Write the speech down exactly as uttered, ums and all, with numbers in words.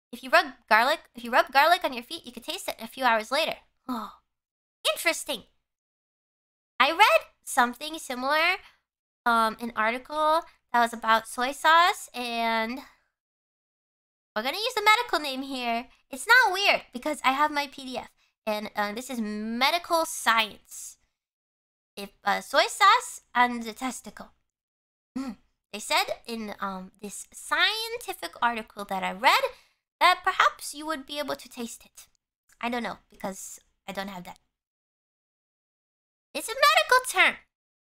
If you rub garlic, if you rub garlic on your feet, you can taste it a few hours later. Oh, interesting. I read something similar, um, an article that was about soy sauce, and we're gonna use the medical name here. It's not weird because I have my P D F, and uh, this is medical science. If uh, soy sauce and the testicle. Mm. They said in um, this scientific article that I read that perhaps you would be able to taste it. I don't know because I don't have that. It's a medical term.